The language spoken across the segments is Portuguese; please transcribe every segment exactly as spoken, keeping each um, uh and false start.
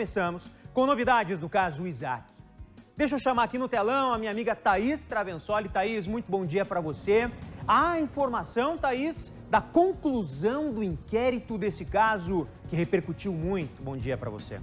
começamos com novidades do caso Isaac. Deixa eu chamar aqui no telão a minha amiga Thaís Travensoli. Thaís, muito bom dia para você. A informação, Thaís, da conclusão do inquérito desse caso que repercutiu muito. Bom dia para você.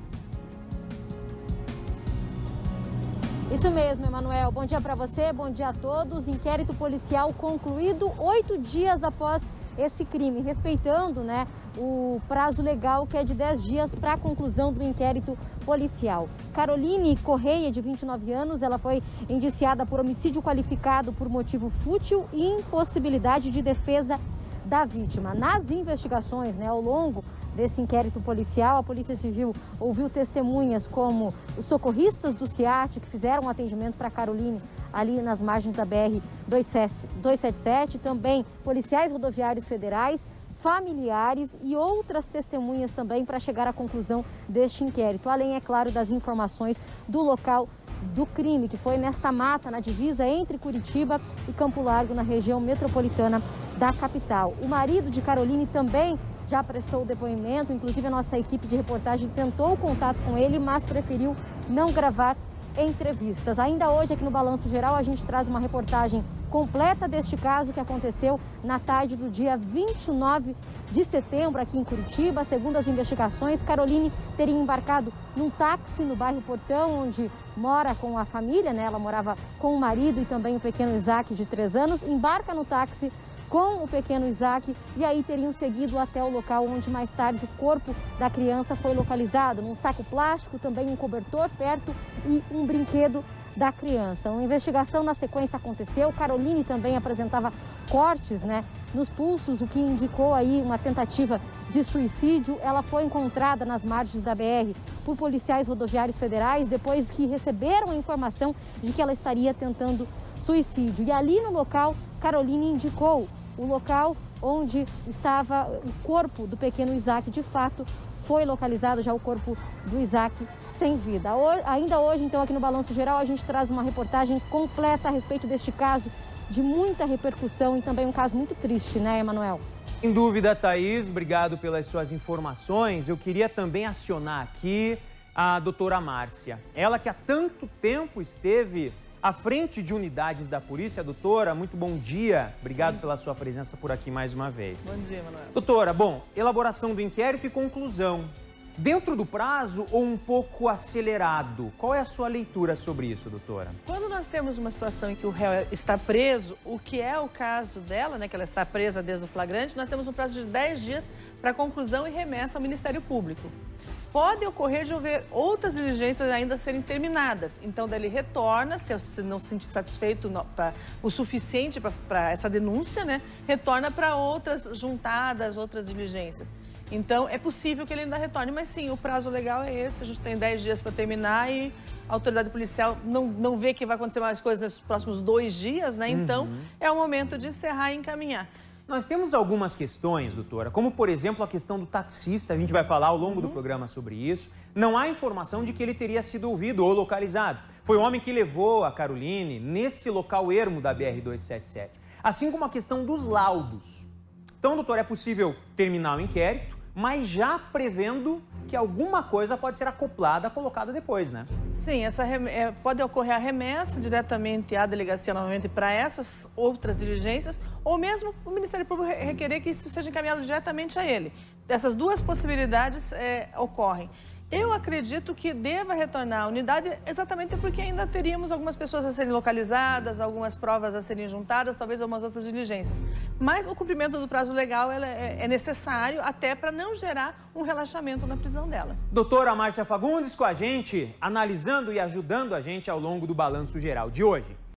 Isso mesmo, Emanuel. Bom dia para você, bom dia a todos. Inquérito policial concluído oito dias após esse crime, respeitando, né, o prazo legal que é de dez dias para a conclusão do inquérito policial. Caroline Correia, de vinte e nove anos, ela foi indiciada por homicídio qualificado por motivo fútil e impossibilidade de defesa da vítima. Nas investigações, né, ao longo desse inquérito policial, a Polícia Civil ouviu testemunhas como os socorristas do SEAT que fizeram um atendimento para Caroline ali nas margens da B R duzentos e setenta e sete, também policiais rodoviários federais, familiares e outras testemunhas também para chegar à conclusão deste inquérito. Além, é claro, das informações do local do crime, que foi nessa mata, na divisa entre Curitiba e Campo Largo, na região metropolitana da capital. O marido de Caroline também já prestou o depoimento, inclusive a nossa equipe de reportagem tentou o contato com ele, mas preferiu não gravar entrevistas. Ainda hoje, aqui no Balanço Geral, a gente traz uma reportagem completa deste caso que aconteceu na tarde do dia vinte e nove de setembro aqui em Curitiba. Segundo as investigações, Caroline teria embarcado num táxi no bairro Portão, onde mora com a família, né? Ela morava com o marido e também o pequeno Isaac, de três anos. Embarca no táxi com o pequeno Isaac e aí teriam seguido até o local onde mais tarde o corpo da criança foi localizado, num saco plástico, também um cobertor perto e um brinquedo da criança. Uma investigação na sequência aconteceu. Caroline também apresentava cortes, né, nos pulsos, o que indicou aí uma tentativa de suicídio. Ela foi encontrada nas margens da B R por policiais rodoviários federais depois que receberam a informação de que ela estaria tentando suicídio. E ali no local, Caroline indicou o local onde estava o corpo do pequeno Isaac. De fato, foi localizado já o corpo do Isaac sem vida. Ainda hoje, então, aqui no Balanço Geral, a gente traz uma reportagem completa a respeito deste caso, de muita repercussão e também um caso muito triste, né, Emanuel? Sem dúvida, Thaís, obrigado pelas suas informações. Eu queria também acionar aqui a doutora Márcia. Ela que há tanto tempo esteve à frente de unidades da polícia. Doutora, muito bom dia. Obrigado bom. pela sua presença por aqui mais uma vez. Bom dia, Manuel. Doutora, bom, elaboração do inquérito e conclusão. Dentro do prazo ou um pouco acelerado? Qual é a sua leitura sobre isso, doutora? Quando nós temos uma situação em que o réu está preso, o que é o caso dela, né, que ela está presa desde o flagrante, nós temos um prazo de dez dias para conclusão e remessa ao Ministério Público. Pode ocorrer de haver outras diligências ainda a serem terminadas. Então, daí ele retorna, se não se sentir satisfeito no, pra, o suficiente para essa denúncia, né, retorna para outras juntadas, outras diligências. Então, é possível que ele ainda retorne, mas sim, o prazo legal é esse. A gente tem dez dias para terminar e a autoridade policial não, não vê que vai acontecer mais coisas nesses próximos dois dias, né? Então, uhum. é o momento de encerrar e encaminhar. Nós temos algumas questões, doutora, como, por exemplo, a questão do taxista. A gente vai falar ao longo uhum. do programa sobre isso. Não há informação de que ele teria sido ouvido ou localizado. Foi o homem que levou a Caroline nesse local ermo da B R duzentos e setenta e sete. Assim como a questão dos laudos. Então, doutora, é possível terminar o inquérito, mas já prevendo que alguma coisa pode ser acoplada, colocada depois, né? Sim, essa é, pode ocorrer a remessa diretamente à delegacia novamente para essas outras diligências, ou mesmo o Ministério Público requerer que isso seja encaminhado diretamente a ele. Essas duas possibilidades é, ocorrem. Eu acredito que deva retornar à unidade exatamente porque ainda teríamos algumas pessoas a serem localizadas, algumas provas a serem juntadas, talvez algumas outras diligências. Mas o cumprimento do prazo legal ela é, é necessário até para não gerar um relaxamento na prisão dela. Doutora Márcia Fagundes com a gente, analisando e ajudando a gente ao longo do Balanço Geral de hoje.